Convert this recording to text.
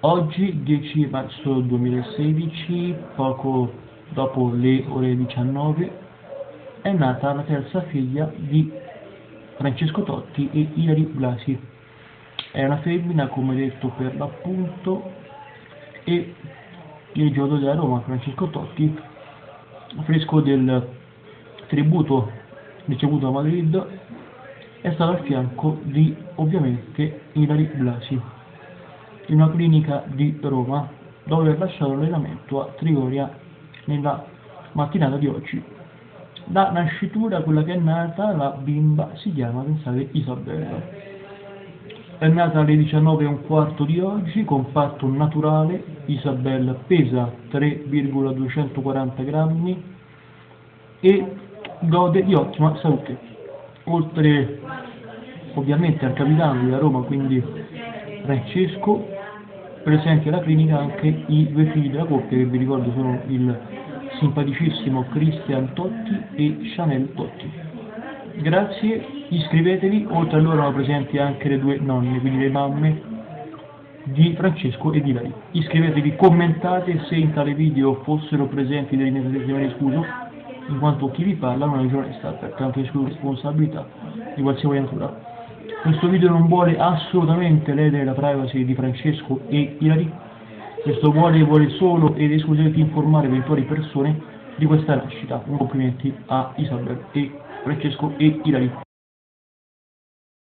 Oggi, 10 marzo 2016, poco dopo le ore 19, è nata la terza figlia di Francesco Totti e Ilary Blasi. È una femmina, come detto per l'appunto, e il giocatore della Roma, Francesco Totti, fresco del tributo ricevuto a Madrid, è stato al fianco di, ovviamente, Ilary Blasi, in una clinica di Roma, dove ha lasciato l'allenamento a Trigoria nella mattinata di oggi. Da nascitura, quella che è nata, la bimba si chiama, pensate, Isabella. È nata alle 19:15 di oggi, con parto naturale. Isabella pesa 3,240 grammi e gode di ottima salute. Oltre ovviamente al capitano della Roma, quindi Francesco, presenti alla clinica anche i due figli della coppia, che vi ricordo sono il simpaticissimo Christian Totti e Chanel Totti. Grazie, iscrivetevi. Oltre a loro erano presenti anche le due nonne, quindi le mamme di Francesco e di Ilary. Iscrivetevi, commentate se in tale video fossero presenti delle mie scuso, in quanto chi vi parla non è un giornalista, pertanto escludo responsabilità di qualsiasi natura. Questo video non vuole assolutamente ledere la privacy di Francesco e Ilary. Questo vuole solo ed esclusivamente informare eventuali persone di questa nascita. Un complimenti a Isabel e Francesco e Ilary.